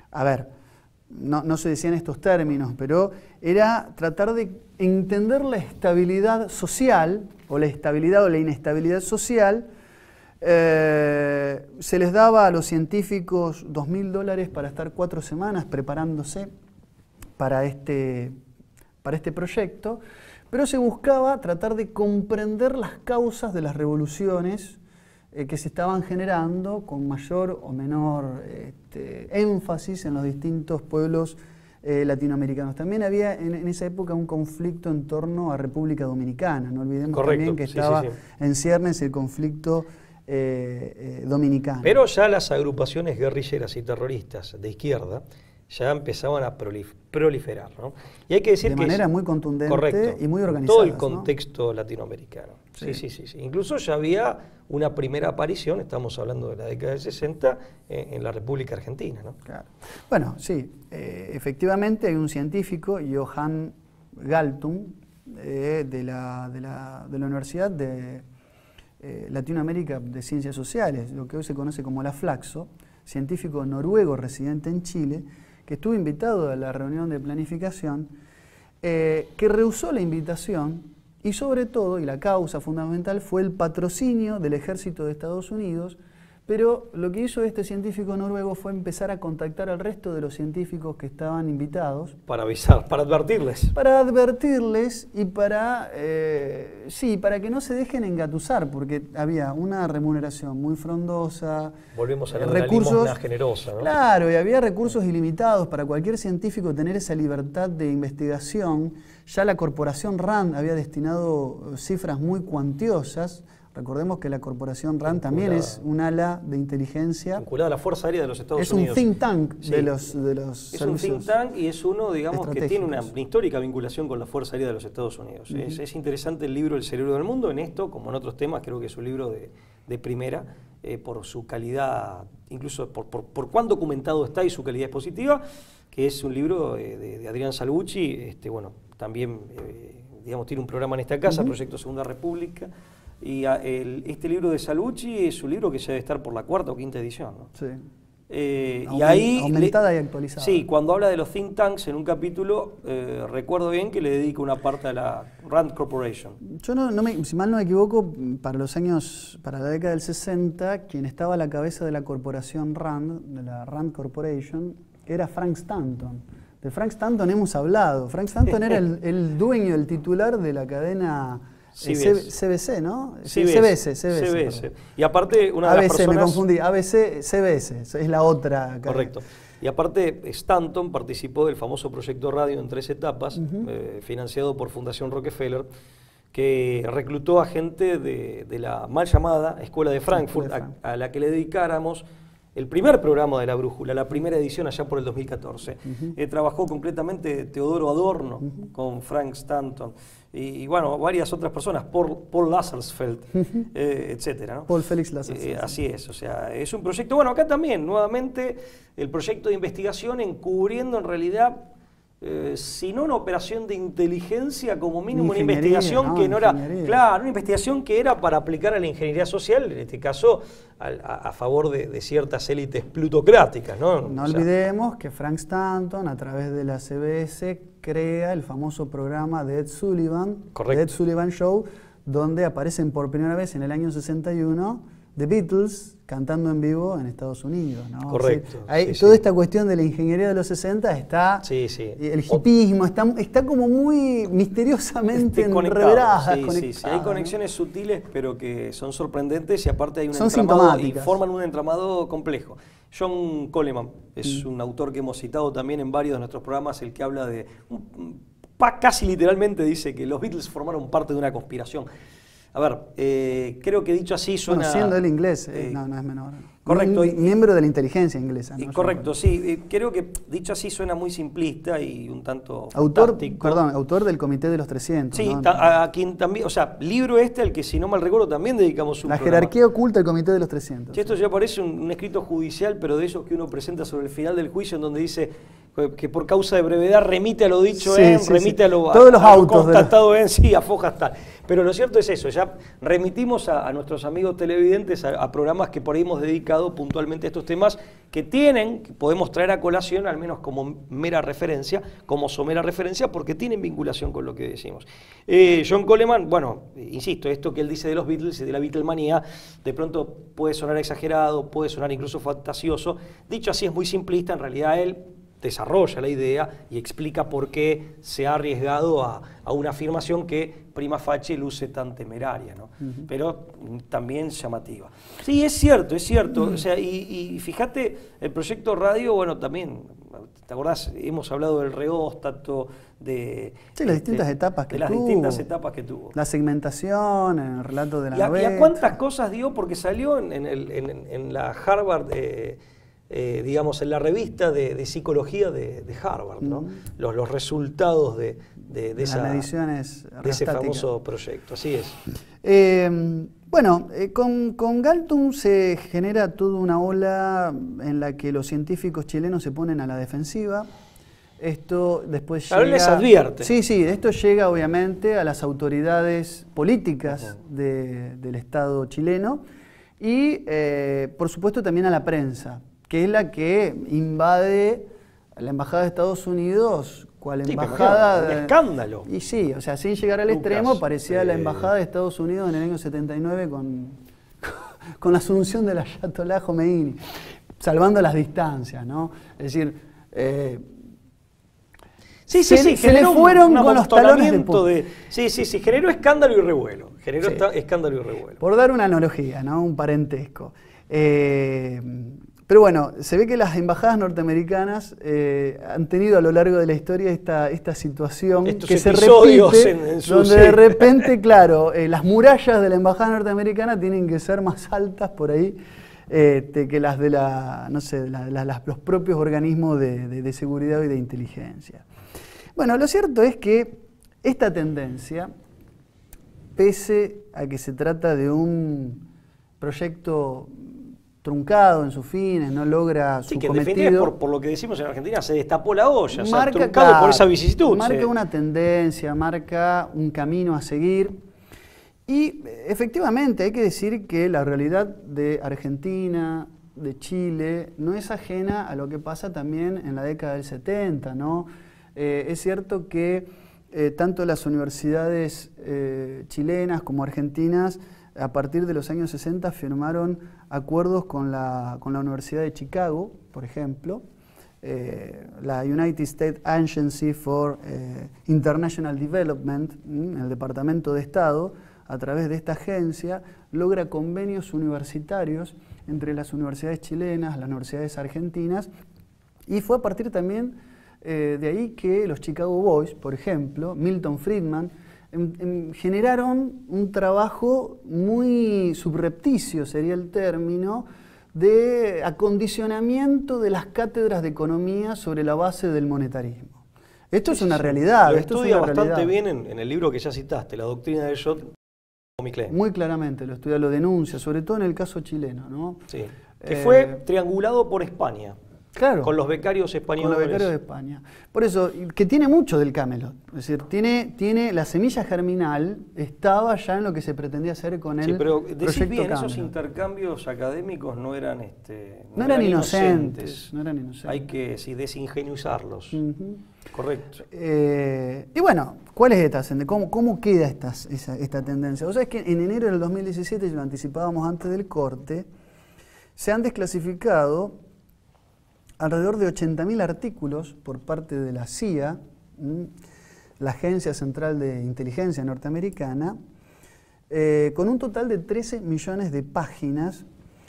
no se decían estos términos, pero era tratar de entender la estabilidad social, o la estabilidad o la inestabilidad social. Se les daba a los científicos $2.000 para estar 4 semanas preparándose para este proyecto, pero se buscaba tratar de comprender las causas de las revoluciones que se estaban generando con mayor o menor énfasis en los distintos pueblos latinoamericanos. También había en esa época un conflicto en torno a República Dominicana. No olvidemos también que estaba en ciernes el conflicto dominicano. Pero ya las agrupaciones guerrilleras y terroristas de izquierda ya empezaban a proliferar, ¿no? Y hay que decir de que manera muy contundente, correcto, y muy organizada. Todo el contexto, ¿no?, latinoamericano. Sí. Incluso ya había una primera aparición, estamos hablando de la década del 60, en la República Argentina, ¿no? Claro. Bueno, sí, efectivamente hay un científico, Johann Galtung, de la Universidad de Latinoamérica de Ciencias Sociales, lo que hoy se conoce como la Flaxo, científico noruego residente en Chile, que estuvo invitado a la reunión de planificación, que rehusó la invitación y sobre todo, y la causa fundamental, fue el patrocinio del ejército de Estados Unidos, pero lo que hizo este científico noruego fue empezar a contactar al resto de los científicos que estaban invitados. Para avisar, para advertirles. Para advertirles y para que no se dejen engatusar, porque había una remuneración muy frondosa. Volvemos a hablar de la limosna generosa, ¿no? Claro, y había recursos ilimitados para cualquier científico tener esa libertad de investigación. Ya la corporación RAND había destinado cifras muy cuantiosas. Recordemos que la corporación RAND también es un ala de inteligencia. Vinculada a la Fuerza Aérea de los Estados Es Unidos. un think tank de los servicios. Es un think tank y es uno, digamos, que tiene una histórica vinculación con la Fuerza Aérea de los Estados Unidos. Es interesante el libro El cerebro del mundo. En esto, como en otros temas, creo que es un libro de primera, por su calidad, incluso por cuán documentado está y su calidad expositiva, que es un libro de Adrián Salvucci. Bueno, también, digamos, tiene un programa en esta casa, Proyecto Segunda República. Y este libro de Salvucci es un libro que ya debe estar por la 4ª o 5ª edición, ¿no? Sí. Y ahí aumentada y actualizada. Sí, cuando habla de los think tanks en un capítulo, recuerdo bien que le dedica una parte a la RAND Corporation. Yo si mal no me equivoco, para la década del 60, quien estaba a la cabeza de la corporación RAND, de la RAND Corporation, era Frank Stanton. De Frank Stanton hemos hablado. Frank Stanton era el dueño, el titular de la cadena CBC, ¿no? CBS. Y aparte, una de las personas... ABC, me confundí. ABC, CBS, es la otra cadena. Correcto. Y aparte, Stanton participó del famoso proyecto radio en 3 etapas, financiado por Fundación Rockefeller, que reclutó a gente de la mal llamada Escuela de Frankfurt, a la que le dedicáramos el primer programa de La Brújula, la primera edición allá por el 2014. Trabajó concretamente Teodoro Adorno con Frank Stanton y bueno, varias otras personas, Paul Lazarsfeld, etcétera, ¿no? Paul Félix Lazarsfeld. Así es, o sea, es un proyecto, bueno, acá también, nuevamente, el proyecto de investigación encubriendo en realidad, si no una operación de inteligencia, como mínimo una investigación que no era, claro, una investigación que era para aplicar a la ingeniería social, en este caso a favor de ciertas élites plutocráticas, ¿no? No olvidemos que Frank Stanton, a través de la CBS, crea el famoso programa de Ed Sullivan, The Ed Sullivan Show, donde aparecen por primera vez en el año 61 The Beatles cantando en vivo en Estados Unidos, ¿no? Correcto. O sea, toda esta cuestión de la ingeniería de los 60 está, el hipismo, está como muy misteriosamente enreverada. Hay conexiones sutiles, pero que son sorprendentes y aparte hay un entramado, y forman un entramado complejo. John Coleman es un autor que hemos citado también en varios de nuestros programas, el que habla de, casi literalmente dice que los Beatles formaron parte de una conspiración. A ver, creo que dicho así suena... Bueno, siendo él inglés, no es menor. Correcto. Miembro de la inteligencia inglesa. ¿No? Correcto, sí. Creo que dicho así suena muy simplista y un tanto autor del Comité de los 300. Sí, ¿no? A quien también, o sea, libro al que si no mal recuerdo también dedicamos un programa. Jerarquía oculta del Comité de los 300. Esto ya parece un escrito judicial, pero de esos que uno presenta sobre el final del juicio, en donde dice que por causa de brevedad remite a lo dicho remite a lo todos los autos constatado a fojas tal. Pero lo cierto es eso, ya remitimos a nuestros amigos televidentes a programas que por ahí hemos dedicado puntualmente a estos temas que podemos traer a colación, al menos como mera referencia, como somera referencia, porque tienen vinculación con lo que decimos. John Coleman, bueno, insisto, esto que él dice de los Beatles y de la Beatlemanía, de pronto puede sonar exagerado, puede sonar incluso fantasioso. Dicho así es muy simplista, en realidad él desarrolla la idea y explica por qué se ha arriesgado a una afirmación que prima facie luce tan temeraria, ¿no? Pero también llamativa. Sí, es cierto, o sea, y fíjate, el proyecto radio, bueno, también, ¿te acordás? Hemos hablado del reóstato, de las distintas etapas que tuvo. La segmentación, en el relato de la novela. ¿Y a cuántas cosas dio? Porque salió en la Harvard, digamos, en la revista de psicología de Harvard, ¿no? Los resultados de las mediciones de ese famoso proyecto, así es. Bueno, con Galtung se genera toda una ola en la que los científicos chilenos se ponen a la defensiva. Esto después llega... les advierte. Sí, esto llega obviamente a las autoridades políticas del Estado chileno y por supuesto también a la prensa, que es la que invade la Embajada de Estados Unidos, cual embajada... un escándalo. Y sí, o sea, sin llegar al extremo, parecía la Embajada de Estados Unidos en el año 79 con la asunción del Ayatollah Khomeini, salvando las distancias, ¿no? Es decir... se le fueron con los talones de generó escándalo y revuelo. Escándalo y revuelo. Por dar una analogía, ¿no? Un parentesco. Pero bueno, se ve que las embajadas norteamericanas han tenido a lo largo de la historia esta situación que se repite, donde de repente, claro, las murallas de la embajada norteamericana tienen que ser más altas por ahí que las de los propios organismos de seguridad y de inteligencia. Bueno, lo cierto es que esta tendencia, pese a que se trata de un proyecto truncado en sus fines, no logra su cometido. Que en definitiva, por lo que decimos en Argentina, se destapó la olla, marca, truncado por esa vicisitud. Marca una tendencia, marca un camino a seguir. Y efectivamente hay que decir que la realidad de Argentina, de Chile, no es ajena a lo que pasa también en la década del 70, ¿no? Es cierto que tanto las universidades chilenas como argentinas, a partir de los años 60 firmaron acuerdos con la Universidad de Chicago, por ejemplo, la United States Agency for International Development, el Departamento de Estado, a través de esta agencia, logra convenios universitarios entre las universidades chilenas, las universidades argentinas, y fue a partir también de ahí que los Chicago Boys, por ejemplo, Milton Friedman, generaron un trabajo muy subrepticio, sería el término, de acondicionamiento de las cátedras de economía sobre la base del monetarismo. Esto es una realidad. Lo estudia bastante bien en el libro que ya citaste, La doctrina de Jod. Muy claramente lo estudia, lo denuncia, sobre todo en el caso chileno, ¿no? Sí, que fue triangulado por España. Claro. Con los becarios españoles. Con los becarios de España. Por eso, que tiene mucho del Camelot. Es decir, tiene la semilla germinal, estaba ya en lo que se pretendía hacer con el proyecto bien, Camelot. Esos intercambios académicos no eran no eran inocentes. No eran inocentes. Hay que desingenuizarlos. Correcto. Y bueno, ¿cuál es esta tendencia? ¿Cómo queda esta tendencia? O sea, es que en enero del 2017, lo anticipábamos antes del corte, se han desclasificado alrededor de 80.000 artículos por parte de la CIA, la Agencia Central de Inteligencia norteamericana, con un total de 13 millones de páginas,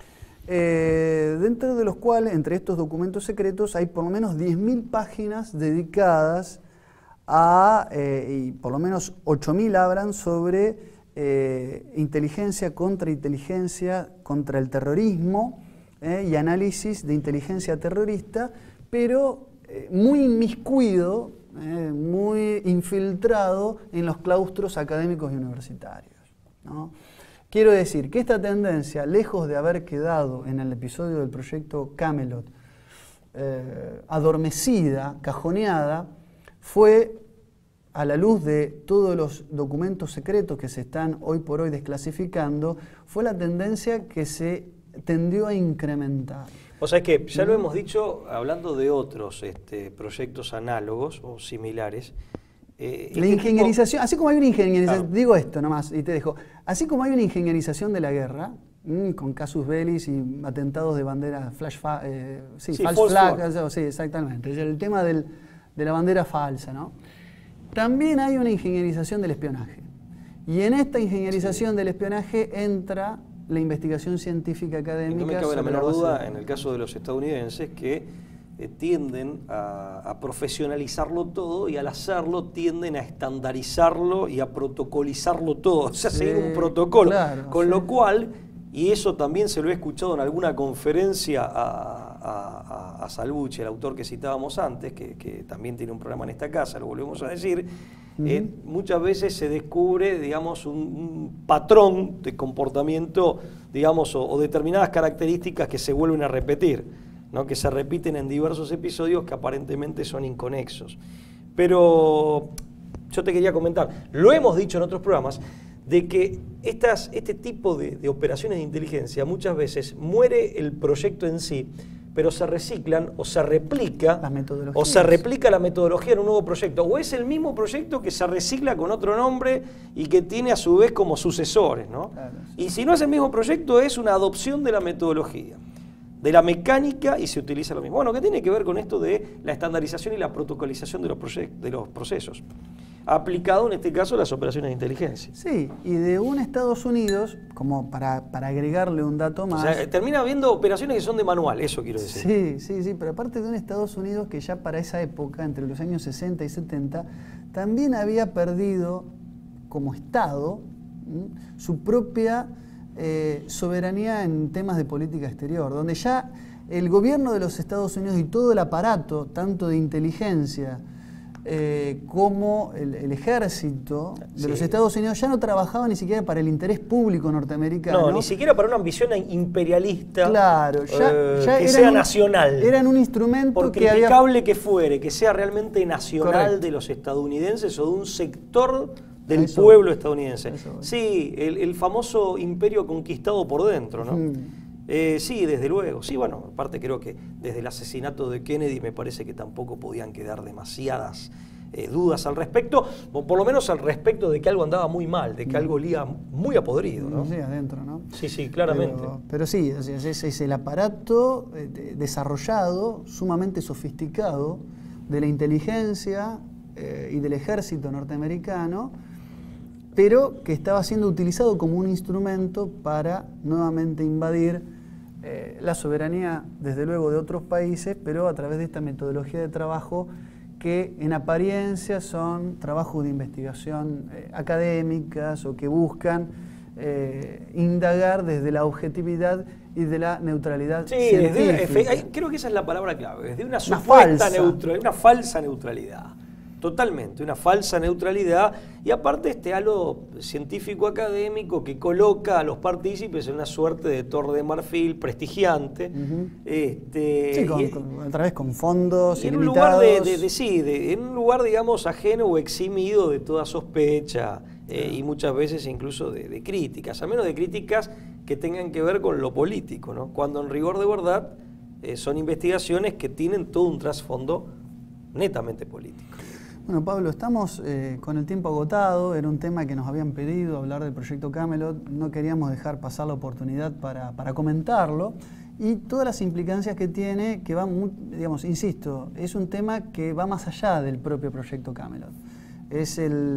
dentro de los cuales, entre estos documentos secretos, hay por lo menos 10.000 páginas dedicadas a, y por lo menos 8.000 hablan sobre inteligencia contra el terrorismo, y análisis de inteligencia terrorista, pero muy inmiscuido, muy infiltrado en los claustros académicos y universitarios, ¿no? Quiero decir que esta tendencia, lejos de haber quedado en el episodio del proyecto Camelot, adormecida, cajoneada, fue, a la luz de todos los documentos secretos que se están hoy por hoy desclasificando, fue la tendencia que se tendió a incrementar. O sea, es que ya lo hemos dicho hablando de otros proyectos análogos o similares. La ingenierización, así como hay una ingenierización, digo esto nomás y te dejo, así como hay una ingenierización de la guerra, con casus bellis y atentados de bandera, false flag, sí, exactamente. Es el tema de la bandera falsa, ¿no? También hay una ingenierización del espionaje. Y en esta ingenierización del espionaje entra la investigación científica académica. No me cabe la menor duda, en el caso de los estadounidenses, que tienden a profesionalizarlo todo y al hacerlo tienden a estandarizarlo y a protocolizarlo todo, o sea, seguir un protocolo. Claro, con lo cual, y eso también se lo he escuchado en alguna conferencia a Salvucci, el autor que citábamos antes, que también tiene un programa en esta casa, lo volvemos a decir, muchas veces se descubre, digamos, un patrón de comportamiento, digamos, o determinadas características que se vuelven a repetir, ¿no? Que se repiten en diversos episodios que aparentemente son inconexos. Pero yo te quería comentar, lo hemos dicho en otros programas, de que este tipo de operaciones de inteligencia muchas veces muere el proyecto en sí, pero se reciclan o se replica la metodología en un nuevo proyecto, o es el mismo proyecto que se recicla con otro nombre y que tiene a su vez como sucesores, ¿no? Claro, sí. Y si no es el mismo proyecto, es una adopción de la metodología, de la mecánica, y se utiliza lo mismo. Bueno, ¿qué tiene que ver con esto de la estandarización y la protocolización de los procesos? Aplicado en este caso a las operaciones de inteligencia. Sí, y de un Estados Unidos, como para agregarle un dato más... O sea, termina habiendo operaciones que son de manual, eso quiero decir. Sí, pero aparte de un Estados Unidos que ya para esa época, entre los años 60 y 70, también había perdido como Estado su propia soberanía en temas de política exterior, donde ya el gobierno de los Estados Unidos y todo el aparato, tanto de inteligencia como el ejército de los Estados Unidos, ya no trabajaba ni siquiera para el interés público norteamericano. No, ni siquiera para una ambición imperialista. Claro, ya que sea nacional. Eran un instrumento por criticable que fuere, que sea realmente nacional de los estadounidenses o de un sector del pueblo estadounidense. Sí, el famoso imperio conquistado por dentro, ¿no? Sí, desde luego. Sí, bueno, aparte creo que desde el asesinato de Kennedy me parece que tampoco podían quedar demasiadas dudas al respecto, o por lo menos al respecto de que algo andaba muy mal, de que algo olía muy a podrido, ¿no? Sí, adentro, ¿no? Sí, claramente. Pero sí, es el aparato desarrollado, sumamente sofisticado, de la inteligencia y del ejército norteamericano, pero que estaba siendo utilizado como un instrumento para nuevamente invadir la soberanía, desde luego, de otros países, pero a través de esta metodología de trabajo que en apariencia son trabajos de investigación académicas o que buscan indagar desde la objetividad y de la neutralidad científica. Creo que esa es la palabra clave, desde una supuesta neutralidad, una falsa neutralidad. Totalmente, una falsa neutralidad, y aparte este halo científico académico que coloca a los partícipes en una suerte de torre de marfil prestigiante. Otra vez con fondos y ilimitados. En un lugar, digamos, ajeno o eximido de toda sospecha y muchas veces incluso de críticas, al menos de críticas que tengan que ver con lo político, ¿no? Cuando en rigor de verdad son investigaciones que tienen todo un trasfondo netamente político. Bueno, Pablo, estamos con el tiempo agotado, era un tema que nos habían pedido, hablar del proyecto Camelot, no queríamos dejar pasar la oportunidad para comentarlo, y todas las implicancias que tiene, que van, digamos, insisto, es un tema que va más allá del propio proyecto Camelot. Es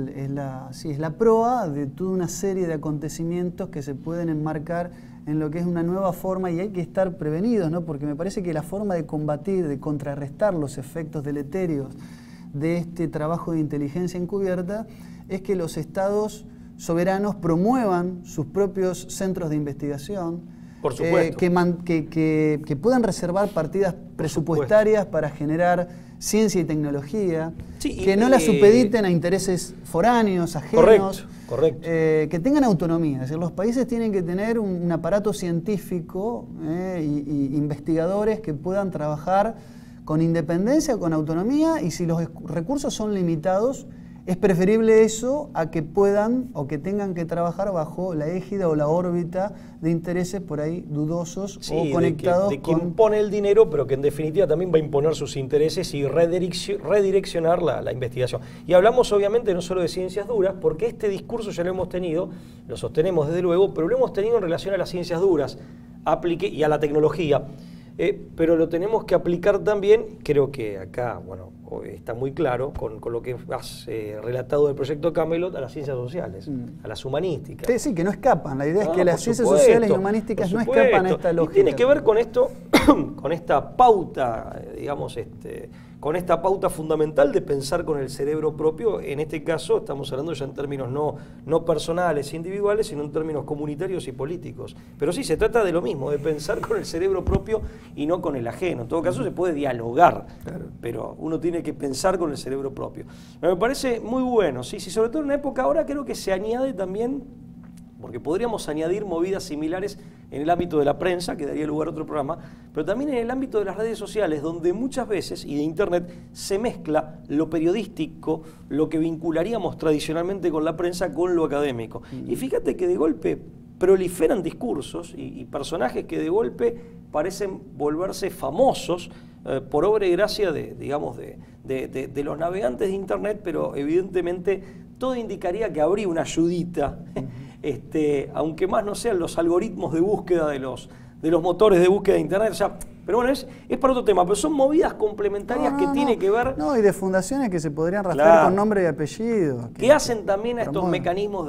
la proa de toda una serie de acontecimientos que se pueden enmarcar en lo que es una nueva forma, y hay que estar prevenidos, ¿no? Porque me parece que la forma de combatir, de contrarrestar los efectos deleterios de este trabajo de inteligencia encubierta es que los estados soberanos promuevan sus propios centros de investigación, por supuesto, que puedan reservar partidas presupuestarias para generar ciencia y tecnología, que no la supediten a intereses foráneos, ajenos, correcto. Que tengan autonomía. Es decir, los países tienen que tener un aparato científico y investigadores que puedan trabajar con independencia, con autonomía, y si los recursos son limitados, es preferible eso a que puedan o que tengan que trabajar bajo la égida o la órbita de intereses por ahí dudosos o conectados de quien pone el dinero, pero que en definitiva también va a imponer sus intereses y redireccionar la investigación. Y hablamos obviamente no solo de ciencias duras, porque este discurso ya lo hemos tenido, lo sostenemos desde luego, pero lo hemos tenido en relación a las ciencias duras y a la tecnología. Pero lo tenemos que aplicar también, creo que acá, bueno, está muy claro, con lo que has relatado del proyecto Camelot, a las ciencias sociales, a las humanísticas. Sí, que no escapan. La idea es que las ciencias sociales y humanísticas no escapan a esta lógica. Y tiene que ver con esto, con esta pauta, digamos, con esta pauta fundamental de pensar con el cerebro propio. En este caso estamos hablando ya en términos no personales, individuales, sino en términos comunitarios y políticos. Pero sí, se trata de lo mismo, de pensar con el cerebro propio y no con el ajeno. En todo caso se puede dialogar, claro, pero uno tiene que pensar con el cerebro propio. Me parece muy bueno, sí, sobre todo en una época ahora creo que se añade también, porque podríamos añadir movidas similares en el ámbito de la prensa, que daría lugar a otro programa, pero también en el ámbito de las redes sociales, donde muchas veces, y de Internet, se mezcla lo periodístico, lo que vincularíamos tradicionalmente con la prensa, con lo académico. Y fíjate que de golpe proliferan discursos y personajes que de golpe parecen volverse famosos por obra y gracia de los navegantes de Internet, pero evidentemente todo indicaría que habría una ayudita, aunque más no sean los algoritmos de búsqueda de los motores de búsqueda de Internet. O sea, pero bueno, es para otro tema, pero son movidas complementarias que tiene que ver... No, y de fundaciones que se podrían rastrear con nombre y apellido. Que hacen también a estos mecanismos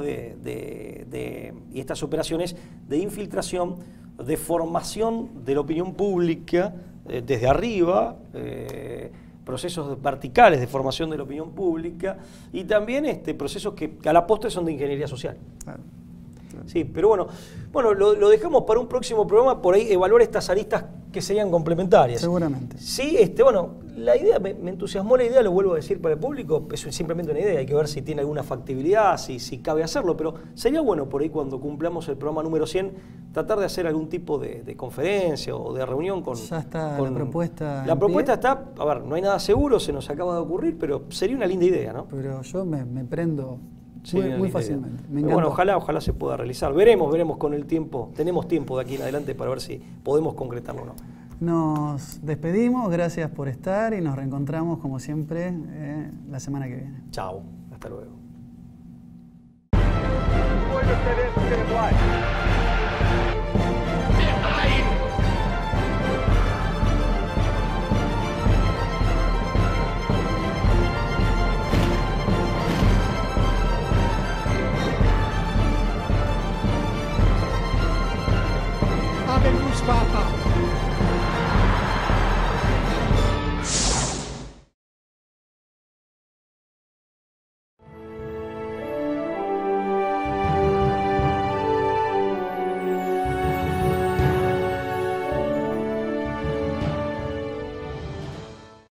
y estas operaciones de infiltración, de formación de la opinión pública desde arriba, procesos verticales de formación de la opinión pública y también procesos que a la postre son de ingeniería social. Claro. Sí, pero bueno, lo dejamos para un próximo programa, por ahí evaluar estas aristas que serían complementarias. Seguramente. Sí, bueno, la idea, me entusiasmó la idea, lo vuelvo a decir para el público, es simplemente una idea, hay que ver si tiene alguna factibilidad, si cabe hacerlo, pero sería bueno por ahí cuando cumplamos el programa número 100, tratar de hacer algún tipo de conferencia o de reunión con... Ya está la propuesta. La propuesta está, a ver, no hay nada seguro, se nos acaba de ocurrir, pero sería una linda idea, ¿no? Pero yo me prendo... Sí, muy fácilmente. Bueno, ojalá se pueda realizar. Veremos con el tiempo. Tenemos tiempo de aquí en adelante para ver si podemos concretarlo o no. Nos despedimos, gracias por estar y nos reencontramos como siempre la semana que viene. Chao, hasta luego. Ave Luz Papa.